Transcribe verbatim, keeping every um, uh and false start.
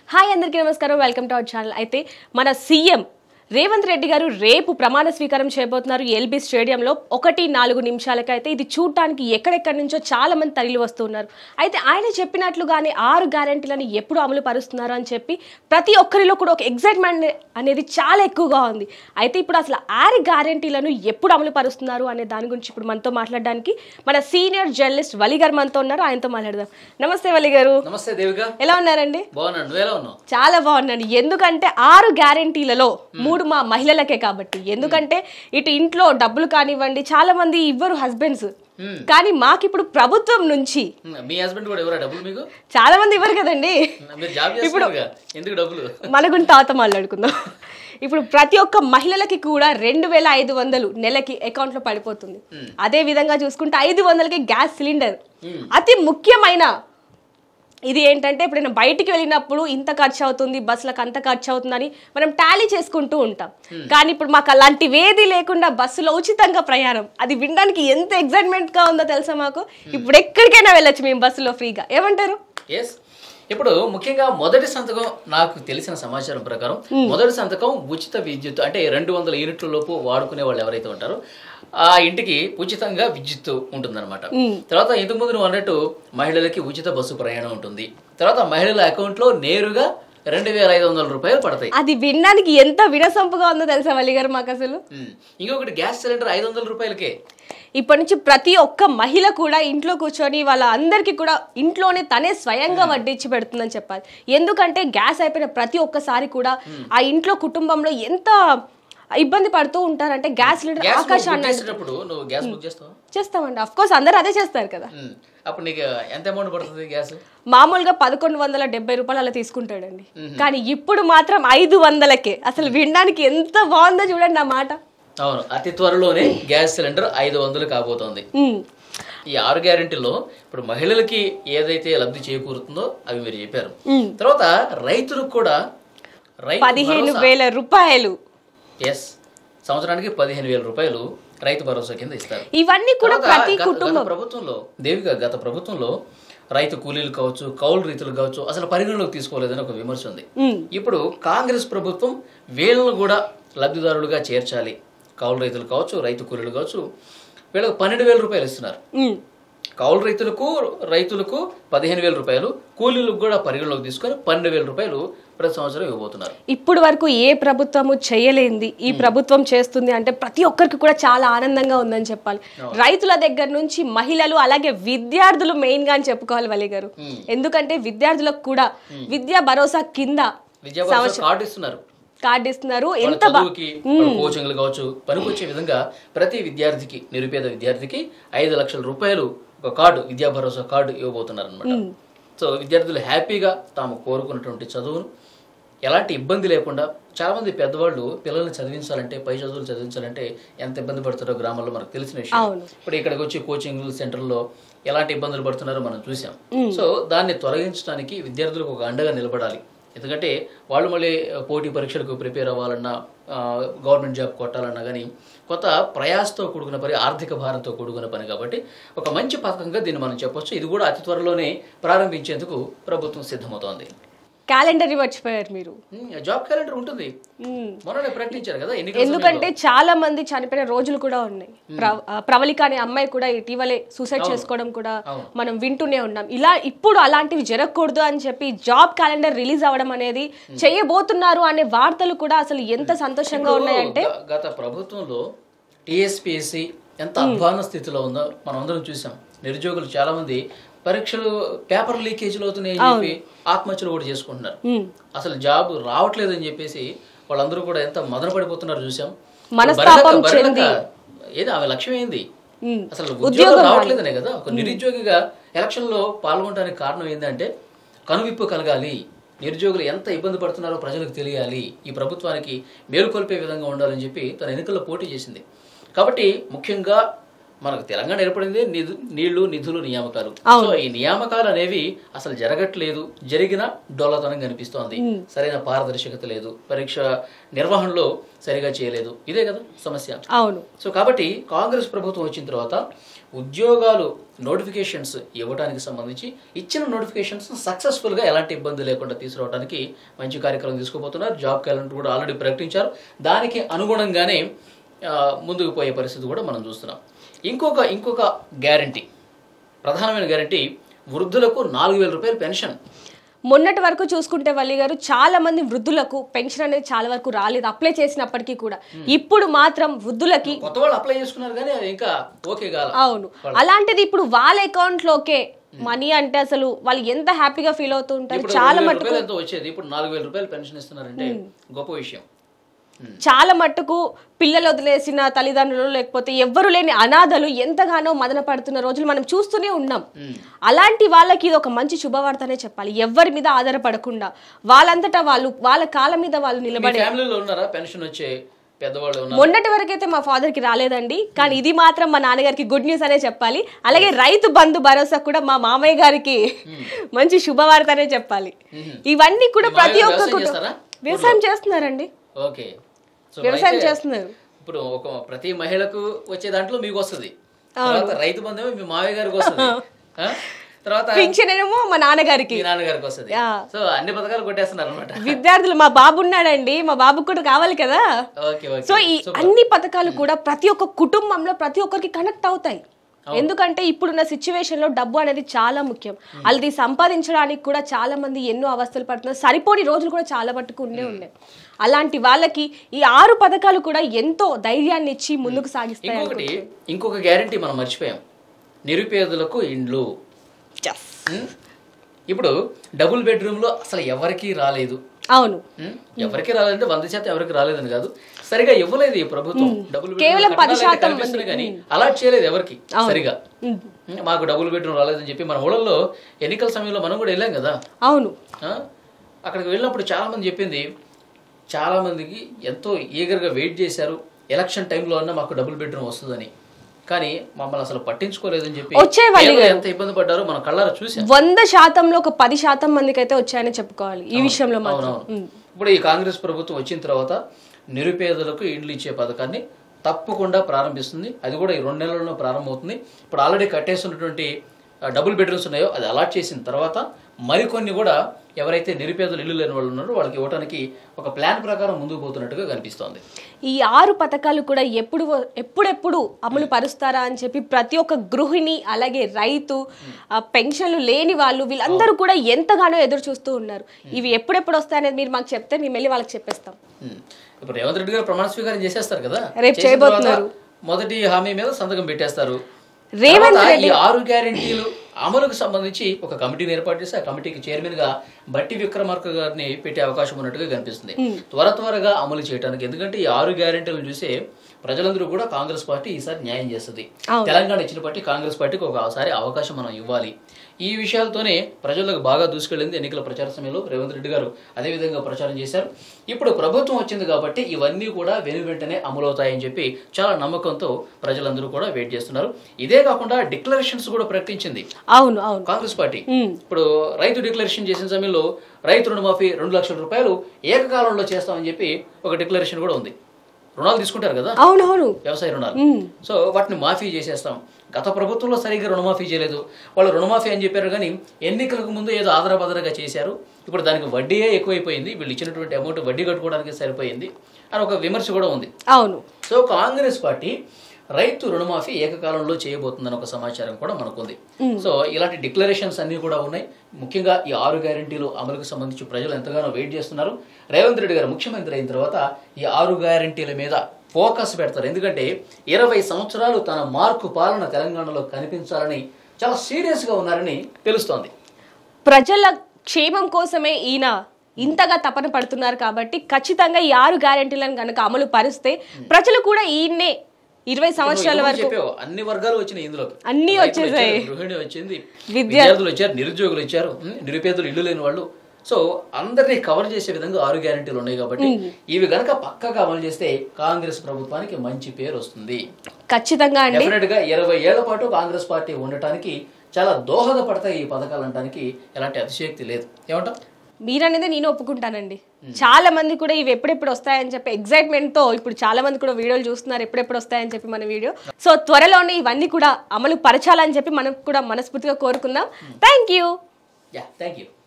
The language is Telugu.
హాయ్ అందరికీ నమస్కారం, వెల్కమ్ టు అవర్ ఛానల్. అయితే మన సీఎం రేవంత్ రెడ్డి గారు రేపు ప్రమాణ స్వీకారం చేయబోతున్నారు ఎల్బీ స్టేడియంలో. ఒకటి నాలుగు నిమిషాలకైతే ఇది చూడటానికి ఎక్కడెక్కడి నుంచో చాలా మంది తరలి వస్తున్నారు. అయితే ఆయన చెప్పినట్లుగానే ఆరు గ్యారెంటీలను ఎప్పుడు అమలు పరుస్తున్నారు అని చెప్పి ప్రతి ఒక్కరిలో కూడా ఒక ఎగ్జైట్మెంట్ అనేది చాలా ఎక్కువగా ఉంది. అయితే ఇప్పుడు అసలు ఆరు గ్యారెంటీలను ఎప్పుడు అమలు పరుస్తున్నారు అనే దాని గురించి ఇప్పుడు మనతో మాట్లాడడానికి మన సీనియర్ జర్నలిస్ట్ వలి గారు మనతో ఉన్నారు. ఆయనతో మాట్లాడదాం. నమస్తే వలి గారు. నమస్తే దేవిక. ఎలా ఉన్నారండి? బాగున్నాను. చాలా బాగున్నాను. ఎందుకంటే ఆరు గ్యారెంటీలలో మూడు మా మహిళలకే కాబట్టి. ఎందుకంటే ఇటు ఇంట్లో డబ్బులు కానివ్వండి, చాలా మంది ఇవ్వరు హస్బెండ్స్, కానీ మాకు ఇప్పుడు ప్రభుత్వం నుంచి మీ హస్బెండ్ కూడా ఎవరా డబ్బులు మీకు? చాలా మంది ఇవ్వరు కదండి. ఇప్పుడు ఎందుకు డబ్బులు మన గురించి తాత మాట్లాడుకుందాం. ఇప్పుడు ప్రతి ఒక్క మహిళలకి కూడా రెండు వేల ఐదు వందలు నెలకి అకౌంట్ లో పడిపోతుంది. అదే విధంగా చూసుకుంటే ఐదు వందలకి గ్యాస్ సిలిండర్. అతి ముఖ్యమైన ఇది ఏంటంటే ఎప్పుడైనా బయటికి వెళ్ళినప్పుడు ఇంత ఖర్చు అవుతుంది, బస్సులకు అంత ఖర్చు అవుతుందని మనం టాలీ చేసుకుంటూ ఉంటాం. కానీ ఇప్పుడు మాకు అలాంటి వేది లేకుండా బస్సులో ఉచితంగా ప్రయాణం, అది వినడానికి ఎంత ఎక్సైట్మెంట్ గా ఉందో తెలుసా మాకు. ఇప్పుడు ఎక్కడికైనా వెళ్ళొచ్చు మేము బస్సులో ఫ్రీగా. ఏమంటారు? ఇప్పుడు ముఖ్యంగా మొదటి సంతకం నాకు తెలిసిన సమాచారం ప్రకారం మొదటి సంతకం ఉచిత విద్యుత్ అంటే రెండు వందల యూనిట్ల లోపు వాడుకునే వాళ్ళు ఎవరైతే ఉంటారో ఆ ఇంటికి ఉచితంగా విద్యుత్ ఉంటుందన్నమాట. తర్వాత ఇంతకు ముందు నువ్వు అన్నట్టు మహిళలకి ఉచిత బస్సు ప్రయాణం ఉంటుంది. తర్వాత మహిళల అకౌంట్ లో నేరుగా రెండు వేల ఐదు వందల రూపాయలు పడతాయి. అది వినడానికి ఎంత వినసొంపుగా ఉందో తెలుసా వల్లి గారు మాకు అసలు. ఇంకొకటి గ్యాస్ సిలిండర్ ఐదు వందల రూపాయలకే. ఇప్పటి నుంచి ప్రతి ఒక్క మహిళ కూడా ఇంట్లో కూర్చొని వాళ్ళ అందరికీ కూడా ఇంట్లోనే తనే స్వయంగా వడ్డించి పెడుతుందని చెప్పాలి. ఎందుకంటే గ్యాస్ అయిపోయిన ప్రతి ఒక్కసారి కూడా ఆ ఇంట్లో కుటుంబంలో ఎంత ఇబ్బంది పడుతూ ఉంటారంటే గ్యాస్ సిలిండర్ ఆకాశాన్ని చేస్తామండి. అఫ్ కోర్స్ అందరూ అదే చేస్తారు కదా. అప్పుడు నీకు ఎంత అమౌంట్ పడుతుంది గ్యాస్? మామూలుగా పదకొండు వందల డెబ్బై రూపాయలు అలా తీసుకుంటాడండి. కానీ ఇప్పుడు మాత్రం ఐదు వందలకే. అసలు వినడానికి ఎంత బాగుందో చూడండి ఆ మాట. అవును, అతి త్వరలోనే గ్యాస్ సిలిండర్ ఐదు వందలు కాబోతోంది. ఈ ఆరు గ్యారెంటీలో ఇప్పుడు మహిళలకి ఏదైతే లబ్ధి చేకూరుతుందో అవి మీరు చెప్పారు. తర్వాత రైతులకు కూడా పదిహేను వేల రూపాయలు ఎస్ సంవత్సరానికి పదిహేను వేల రూపాయలు రైతు భరోసా కింద ఇస్తారు. ఇవన్నీ కూడా ప్రతి కుటుంబం ప్రభుత్వంలో దేవిగా గత ప్రభుత్వంలో రైతు కూలీలు కావచ్చు, కౌలు రైతులు కావచ్చు అసలు పరిగణలోకి తీసుకోలేదని ఒక విమర్శ ఉంది. ఇప్పుడు కాంగ్రెస్ ప్రభుత్వం వీళ్ళను కూడా లబ్ధిదారులుగా చేర్చాలి. కౌలు రైతులు కావచ్చు, రైతు కూలీలు కావచ్చు, వీళ్ళకి పన్నెండు వేల రూపాయలు ఇస్తున్నారు. కౌలు రైతులకు రైతులకు పదిహేను వేల రూపాయలు, కూలీలకు కూడా పరిగణలోకి తీసుకొని పన్నెండు వేల రూపాయలు ప్రతి సంవత్సరం ఇవ్వబోతున్నారు. ఇప్పుడు వరకు ఏ ప్రభుత్వము చేయలేంది ఈ ప్రభుత్వం చేస్తుంది అంటే ప్రతి ఒక్కరికి కూడా చాలా ఆనందంగా ఉందని చెప్పాలి. రైతుల దగ్గర నుంచి మహిళలు అలాగే విద్యార్థులు మెయిన్ గా అని చెప్పుకోవాలి వలి గారు. ఎందుకంటే విద్యార్థులకు కూడా విద్యా భరోసా కింద కార్డు ఇస్తున్నారు కార్డు ఇస్తున్నారు ఎంత కోచింగ్లు కావచ్చు పనికొచ్చే విధంగా ప్రతి విద్యార్థికి, నిరుపేద విద్యార్థికి ఐదు లక్షల రూపాయలు ఒక కార్డు, విద్యా భరోసా కార్డు ఇవ్వబోతున్నారు అనమాట. సో విద్యార్థులు హ్యాపీగా తాము కోరుకున్నటువంటి చదువును ఎలాంటి ఇబ్బంది లేకుండా, చాలా మంది పెద్దవాళ్ళు పిల్లల్ని చదివించాలంటే, పై చదువులు చదివించాలంటే ఎంత ఇబ్బంది పడుతారో గ్రామాల్లో మనకు తెలిసిన విషయం. ఇప్పుడు ఇక్కడికి వచ్చి కోచింగ్ సెంటర్లో ఎలాంటి ఇబ్బందులు పడుతున్నారో మనం చూసాం. సో దాన్ని తొలగించడానికి విద్యార్థులకు ఒక అండగా నిలబడాలి. ఎందుకంటే వాళ్ళు మళ్ళీ పోటీ పరీక్షలకు ప్రిపేర్ అవ్వాలన్నా, గవర్నమెంట్ జాబ్ కొట్టాలన్నా కానీ కొత్త ప్రయాసతో కూడుకున్న పని, ఆర్థిక భారంతో కూడుకున్న పని. కాబట్టి ఒక మంచి పథకంగా దీన్ని మనం చెప్పొచ్చు. ఇది కూడా అతి త్వరలోనే ప్రారంభించేందుకు ప్రభుత్వం సిద్ధమవుతోంది. క్యాలెండర్ మర్చిపోయారు మీరు. జాబ్ క్యాలెండర్ ఉంటుంది, మొన్ననే ప్రకటించారు కదా. ఎందుకంటే చాలా మంది చనిపోయిన రోజులు కూడా ఉన్నాయి. ప్రవళిక అనే అమ్మాయి కూడా ఇటీవలే సూసైడ్ చేసుకోవడం కూడా మనం వింటూనే ఉన్నాం. ఇలా ఇప్పుడు అలాంటివి జరగకూడదు అని చెప్పి జాబ్ క్యాలెండర్ రిలీజ్ అవ్వడం అనేది చేయబోతున్నారు అనే వార్తలు కూడా అసలు ఎంత సంతోషంగా ఉన్నాయంటే, గత ప్రభుత్వంలో టీఎస్పీఎస్సీ ఎంత అధ్వాన స్థితిలో ఉందో మనం అందరం చూసాం. నిరుద్యోగులు చాలా మంది పరీక్షలు పేపర్ లీకేజీలు అవుతున్నాయి అని చెప్పి ఆత్మహత్యలు కూడా చేసుకుంటున్నారు. అసలు జాబ్ రావట్లేదు అని చెప్పేసి వాళ్ళందరూ కూడా ఎంత మదన పడిపోతున్నారు చూసాం. ఏది ఆమె లక్ష్యం ఏంది? అసలు ఉద్యోగం రావట్లేదనే కదా. ఒక నిరుద్యోగిగా ఎలక్షన్ లో పాల్గొనడానికి కారణం ఏంటంటే కనువిప్పు కలగాలి, నిరుద్యోగులు ఎంత ఇబ్బంది పడుతున్నారో ప్రజలకు తెలియాలి, ఈ ప్రభుత్వానికి మేలుకొల్పే విధంగా ఉండాలని చెప్పి తన ఎన్నికల్లో పోటీ చేసింది. కాబట్టి ముఖ్యంగా మనకు తెలంగాణ ఏర్పడింది నిధు నీళ్లు నిధులు నియామకాలు. సో ఈ నియామకాలు అనేవి అసలు జరగట్లేదు, జరిగిన డొల్లతనం కనిపిస్తోంది, సరైన పారదర్శకత లేదు, పరీక్ష నిర్వహణలో సరిగా చేయలేదు, ఇదే కదా సమస్య. అవును. సో కాబట్టి కాంగ్రెస్ ప్రభుత్వం వచ్చిన తర్వాత ఉద్యోగాలు నోటిఫికేషన్స్ ఇవ్వడానికి సంబంధించి ఇచ్చిన నోటిఫికేషన్స్ సక్సెస్ఫుల్ గా ఎలాంటి ఇబ్బంది లేకుండా తీసుకురావడానికి మంచి కార్యక్రమం తీసుకుపోతున్నారు. జాబ్ క్యాలెండర్ కూడా ఆల్రెడీ ప్రకటించారు. దానికి అనుగుణంగానే ముందుకు పోయే పరిస్థితి కూడా మనం చూస్తున్నాం. ఇంకొక ఇంకొక గ్యారంటీ, ప్రధానమైన గ్యారంటీ, వృద్ధులకు నాలుగు వేల రూపాయల పెన్షన్. మొన్నటి వరకు చూసుకుంటే వల్లి గారు చాలా మంది వృద్ధులకు పెన్షన్ అనేది చాలా వరకు రాలేదు అప్లై చేసినప్పటికీ కూడా. ఇప్పుడు మాత్రం వృద్ధులకి కొత్త వాళ్ళు అప్లై చేసుకున్నారు కానీ అది ఇంకా ఓకే కాదు. అవును, అలాంటిది ఇప్పుడు వాళ్ళ అకౌంట్ లోకే మనీ అంటే అసలు వాళ్ళు ఎంత హ్యాపీగా ఫీల్ అవుతూ ఉంటారు. చాలా మటుకు ఎంతో వచ్చేది ఇప్పుడు నాలుగు వేల రూపాయలు పెన్షన్ ఇస్తున్నారంటే గొప్ప విషయం. చాలా మట్టుకు పిల్లలు వదిలేసిన తల్లిదండ్రులు లేకపోతే ఎవ్వరు లేని అనాథలు ఎంతగానో మదన పడుతున్న రోజులు మనం చూస్తూనే ఉన్నాం. అలాంటి వాళ్ళకి ఇది ఒక మంచి శుభవార్తనే చెప్పాలి. ఎవరి మీద ఆధారపడకుండా వాళ్ళంతటా వాళ్ళు వాళ్ళ కాళ్ళ మీద వాళ్ళు నిలబడే. మొన్నటి వరకు అయితే మా ఫాదర్ కి రాలేదండి, కానీ ఇది మాత్రం మా నాన్నగారికి గుడ్ న్యూస్ అనే చెప్పాలి. అలాగే రైతు బంధు భరోసా కూడా మా మామయ్య గారికి మంచి శుభవార్త అనే చెప్పాలి. ఇవన్నీ కూడా ప్రతి ఒక్క కుటుంబం వ్యవసాయం చేస్తున్నారండి. ఓకే, వ్యవసాయం చేస్తున్నారు. ఇప్పుడు ఒక ప్రతి మహిళకు వచ్చే దాంట్లో మీకు వస్తుంది, తర్వాత రైతు బంధు మీ మావయ్య గారికి వస్తుంది, తర్వాత పెన్షన్ ఏమో మా నాన్నగారికి నాన్నగారికి వస్తుంది. సో అన్ని పథకాలు కొట్టేస్తున్నారు అనమాట. విద్యార్థులు, మా బాబు ఉన్నాడండి, మా బాబుకు కూడా కావాలి కదా. సో ఈ అన్ని పథకాలు కూడా ప్రతి ఒక్క కుటుంబంలో ప్రతి ఒక్కరికి కనెక్ట్ అవుతాయి. ఎందుకంటే ఇప్పుడున్న సిచ్యువేషన్ లో డబ్బు అనేది చాలా ముఖ్యం. అది సంపాదించడానికి కూడా చాలా మంది ఎన్నో అవస్థలు పడుతున్నారు. సరిపోని రోజులు కూడా చాలా మట్టుకు ఉండే ఉన్నాయి. అలాంటి వాళ్ళకి ఈ ఆరు పథకాలు కూడా ఎంతో ధైర్యాన్ని ఇచ్చి ముందుకు సాగిస్తాయి. ఇంకొకటి ఇంకొక గ్యారంటీ మనం మర్చిపోయాం, నిరుపేదలకు ఇండ్లు. ఇప్పుడు డబుల్ బెడ్రూమ్ లో అసలు ఎవరికి రాలేదు. అవును, ఎవరికి రాలేదంటే వంద శాతం ఎవరికి రాలేదని కాదు, సరిగా ఇవ్వలేదు ఈ ప్రభుత్వం. డబుల్ కేవలం పది శాతం కానీ అలాట్ చేయలేదు ఎవరికి సరిగా. మాకు డబుల్ బెడ్రూమ్ రాలేదని చెప్పి మన ఊళ్ళల్లో ఎన్నికల సమయంలో మనం కూడా వెళ్ళాం కదా. అవును, అక్కడికి వెళ్ళినప్పుడు చాలా మంది చెప్పింది, చాలా మందికి ఎంతో ఈగర్గా వెయిట్ చేశారు, ఎలక్షన్ టైంలో అన్నా మాకు డబుల్ బెడ్రూమ్ వస్తుందని, కానీ మమ్మల్ని అసలు పట్టించుకోలేదని చెప్పి ఎంత ఇబ్బంది పడ్డారో మన కళ్ళారా చూసాం. వంద శాతంలో ఒక పది శాతం మందికి అయితే వచ్చాయని చెప్పుకోవాలి ఈ విషయంలో. ఇప్పుడు ఈ కాంగ్రెస్ ప్రభుత్వం వచ్చిన తర్వాత నిరుపేదలకు ఇండ్లు ఇచ్చే పథకాన్ని తప్పకుండా ప్రారంభిస్తుంది. అది కూడా ఈ రెండు నెలల్లో ప్రారంభమవుతుంది. ఇప్పుడు ఆల్రెడీ కట్టేస్తున్నటువంటి డబుల్ బెడ్రూమ్స్ ఉన్నాయో అది అలాట్ చేసిన తర్వాత మరికొన్ని కూడా ఎవరైతే నిరుపేదలు ఇల్లు లేని వాళ్ళు ఉన్నారో వాళ్ళకి ఇవ్వడానికి ఒక ప్లాన్ ప్రకారం ముందుకు పోతున్నట్టుగా కనిపిస్తోంది. ఈ ఆరు పథకాలు కూడా ఎప్పుడు ఎప్పుడెప్పుడు అమలు పరుస్తారా అని చెప్పి ప్రతి ఒక్క గృహిణి, అలాగే రైతు, పెన్షన్లు లేని వాళ్ళు, వీళ్ళందరూ కూడా ఎంతగానో ఎదురు చూస్తూ ఉన్నారు. ఇవి ఎప్పుడెప్పుడు వస్తాయనేది మీరు మాకు చెప్తే మేము వెళ్ళి వాళ్ళకి చెప్పేస్తాం. ఇప్పుడు రేవంత్ రెడ్డి గారు ప్రమాణ స్వీకారం చేసేస్తారు కదా, రేపు చేయబోతున్నారు. మొదటి హామీ మీద సంతకం పెట్టేస్తారు. రేవంత్ రెడ్డి ఈ ఆరు గ్యారెంటీలు అమలుకు సంబంధించి ఒక కమిటీని ఏర్పాటు చేసి ఆ కమిటీకి చైర్మన్ గా బట్టి విక్రమార్క గారిని పెట్టే అవకాశం ఉన్నట్టుగా కనిపిస్తుంది త్వర త్వరగా అమలు చేయడానికి. ఎందుకంటే ఈ ఆరు గ్యారెంటీలను చూసే ప్రజలందరూ కూడా కాంగ్రెస్ పార్టీ ఈసారి న్యాయం చేస్తుంది. తెలంగాణ ఇచ్చిన పార్టీ కాంగ్రెస్ పార్టీకి ఒకసారి అవకాశం మనం ఇవ్వాలి. ఈ విషయాలతోనే ప్రజలకు బాగా దూసుకెళ్ళింది ఎన్నికల ప్రచార సమయంలో రేవంత్ రెడ్డి గారు అదే విధంగా ప్రచారం చేశారు. ఇప్పుడు ప్రభుత్వం వచ్చింది కాబట్టి ఇవన్నీ కూడా వెను వెంటనే అమలవుతాయని చెప్పి చాలా నమ్మకంతో ప్రజలందరూ కూడా వెయిట్ చేస్తున్నారు. ఇదే కాకుండా డిక్లరేషన్స్ కూడా ప్రకటించింది అవును అవును కాంగ్రెస్ పార్టీ. ఇప్పుడు రైతు డిక్లరేషన్ చేసిన సమయంలో రైతు రుణమాఫీ రెండు లక్షల రూపాయలు ఏకకాలంలో చేస్తామని చెప్పి ఒక డిక్లరేషన్ కూడా ఉంది. రుణాలు తీసుకుంటారు కదా, అవునవును, వ్యవసాయ రుణాలు. సో వాటిని మాఫీ చేసేస్తాం. గత ప్రభుత్వంలో సరిగ్గా రుణమాఫీ చేయలేదు. వాళ్ళు రుణమాఫీ అని చెప్పారు కానీ ఎన్నికలకు ముందు ఏదో ఆదరబదరగా చేశారు. ఇప్పుడు దానికి వడ్డీయే ఎక్కువైపోయింది, వీళ్ళు ఇచ్చినటువంటి అమౌంట్ వడ్డీ కట్టుకోవడానికి సరిపోయింది అని ఒక విమర్శ కూడా ఉంది. అవును. సో కాంగ్రెస్ పార్టీ రైతు రుణమాఫీ ఏకకాలంలో చేయబోతుందని ఒక సమాచారం కూడా మనకుంది. సో ఇలాంటి డిక్లరేషన్స్ అన్ని కూడా ఉన్నాయి. ముఖ్యంగా ఈ ఆరు గ్యారెంటీలు అమలుకు సంబంధించి ప్రజలు ఎంతగానో వెయిట్ చేస్తున్నారు. రేవంత్ రెడ్డి గారు ముఖ్యమంత్రి అయిన తర్వాత ఈ ఆరు గ్యారెంటీల మీద ఫోకస్ పెడతారు. ఎందుకంటే ఇరవై సంవత్సరాలు తన మార్కు పాలన తెలంగాణలో కనిపించాలని చాలా సీరియస్ గా ఉన్నారని తెలుస్తోంది. ప్రజల క్షేమం కోసమే ఈయన ఇంతగా తపన పడుతున్నారు కాబట్టి ఖచ్చితంగా ఈ ఆరు గ్యారెంటీలను కనుక అమలు పరిస్తే ప్రజలు కూడా ఈయన్నే ఇరవై సంవత్సరాల వరకు అన్ని వర్గాలు వచ్చినాయి, ఇందులో అన్ని వచ్చేసాయి. గృహిణి వచ్చింది, విద్యార్థులు వచ్చారు, నిరుద్యోగులు వచ్చారు, నిరుపేదలు ఇల్లు లేని వాళ్ళు సో అందరినీ కవర్ చేసే విధంగా ఆరు గ్యారెంటీలు ఉన్నాయి కాబట్టి ఇవి గనక పక్కగా అమలు చేస్తే కాంగ్రెస్ ప్రభుత్వానికి మంచి పేరు వస్తుంది. ఖచ్చితంగా అండి. డెఫినెట్ గా ఇరవై ఏళ్ల పాటు కాంగ్రెస్ పార్టీ ఉండటానికి చాలా దోహదపడతాయి ఈ పథకాలు అనడానికి ఎలాంటి అతిశయోక్తి లేదు. ఏమంటాం? మీరనేది నేను ఒప్పుకుంటానండి. చాలా మంది కూడా ఇవి ఎప్పుడెప్పుడు వస్తాయని చెప్పి ఎక్సైట్మెంట్ తో ఇప్పుడు చాలా మంది కూడా వీడియోలు చూస్తున్నారు, ఎప్పుడెప్పుడు వస్తాయని చెప్పి మన వీడియో. సో త్వరలోనే ఇవన్నీ కూడా అమలు పరచాలని చెప్పి మనం కూడా మనస్ఫూర్తిగా కోరుకుందాం. Thank you. Yeah thank you.